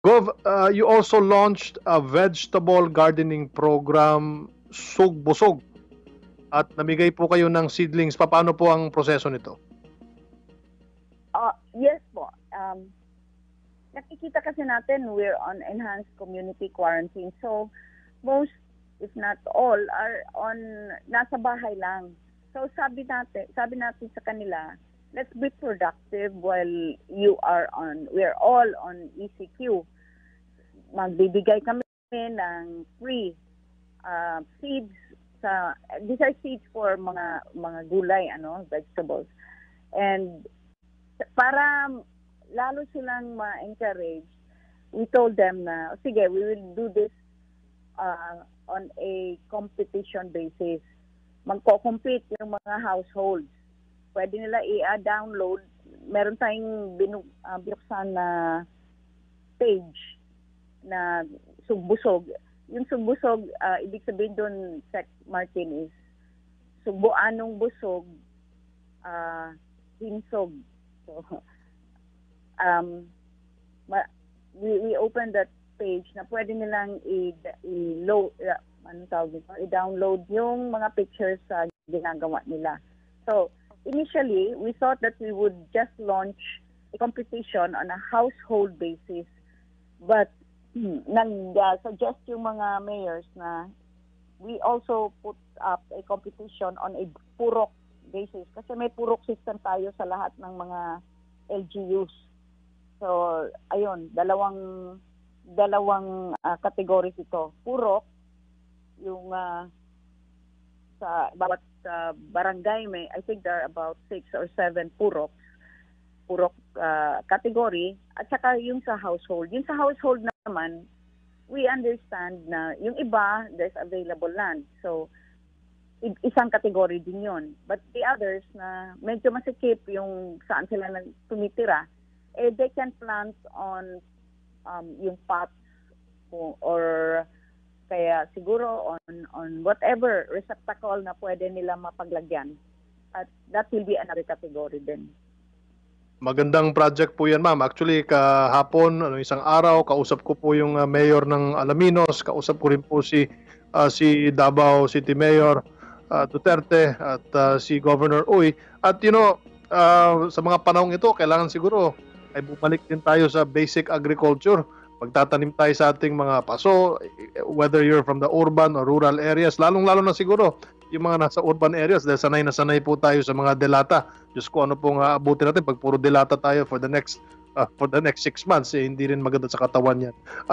Gov, you also launched a vegetable gardening program, Sugbusog, at namigay po kayo ng seedlings. Paano po ang proseso nito? Yes po. Nakikita kasi natin we're on enhanced community quarantine. So most, if not all, are on nasa bahay lang. So sabi natin sa kanila, let's be productive while we're all on ECQ. Magbibigay kami ng free seeds these are seeds for mga gulay, vegetables. And para lalo silang ma-encourage, we told them na, sige, we will do this on a competition basis. Magko-compete yung mga households. Pwede nila i-download. Meron tayong binuksan na page na Sugbusog. Yung Sugbusog, ibig sabihin doon, Sec Martin, is Subuanong Busog, Hinsog. So, we opened that page na pwede nilang i-download yung mga pictures sa ginagawa nila. So, initially, we thought that we would just launch a competition on a household basis. But, nag-suggest yung mga mayors na we also put up a competition on a purok basis. Kasi may purok system tayo sa lahat ng mga LGUs. So, ayun, dalawang categories ito. Purok, yung sa bawat barangay may, I think there are about 6 or 7 purok category, at saka yung sa household. Yung sa household naman, we understand na yung iba, there's available land. So, isang category din yun. But the others na medyo masikip yung saan sila tumitira, they can plant on yung pots or kaya siguro on whatever receptacle na pwede nila mapaglagyan. At that will be another category din. Magandang project po yan, ma'am. Actually, kahapon, isang araw, kausap ko po yung mayor ng Alaminos, kausap ko rin po si Davao City Mayor Duterte at si Governor Uy. At sa mga panahong ito, kailangan siguro ay bumalik din tayo sa basic agriculture. Magtatanim tayo sa ating mga paso, whether you're from the urban or rural areas, lalong-lalo na siguro yung mga nasa urban areas, dahil sanay na sanay po tayo sa mga delata. Diyos ko, ano pong aabutin natin pag puro delata tayo for the next 6 months, hindi rin maganda sa katawan yan.